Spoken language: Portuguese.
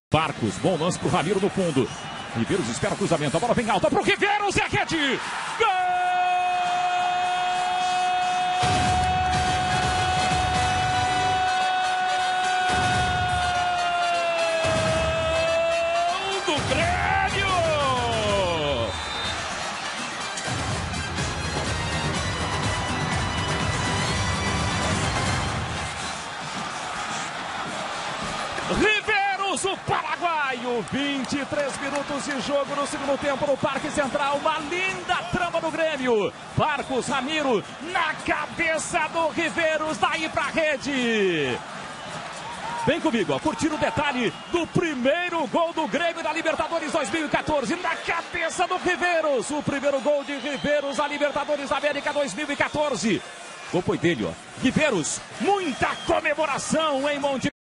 Barcos, bom lance pro Ramiro no fundo. Riveiros espera o cruzamento, a bola vem alta pro Riveiros e a rede! Gol do Grêmio! Riveiros, o paraguaio, 23 minutos de jogo no segundo tempo no Parque Central, uma linda trama do Grêmio, Barcos, Ramiro, na cabeça do Riveiros, daí pra rede. Vem comigo, ó, curtir o detalhe do primeiro gol do Grêmio da Libertadores 2014, na cabeça do Riveiros, o primeiro gol de Riveiros da Libertadores da América 2014. O gol foi dele, ó, Riveiros, muita comemoração em Monte